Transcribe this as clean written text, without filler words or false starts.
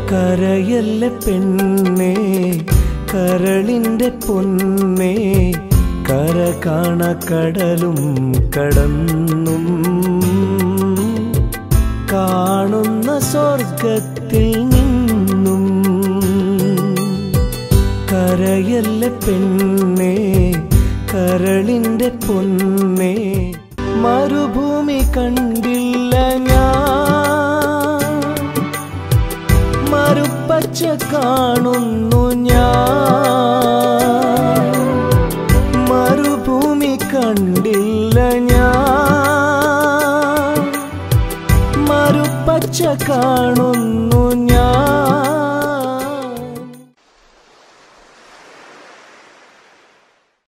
കരയല്ലേ പെണ്ണേ കരളിൻ്റെ പൊന്നേ കര കാണ കടലും കടന്നും കാണുന്ന സ്വർഗത്തിൽ നിന്നും കരയല്ലേ പെണ്ണേ കരളിൻ്റെ പൊന്നേ മരുഭൂമി കണ്ടില്ല ഞാൻ മരുപ്പച്ച കാണുന്നു ഞാൻ മരുഭൂമി കണ്ടില്ല ഞാൻ മരുപ്പച്ച കാണുന്നു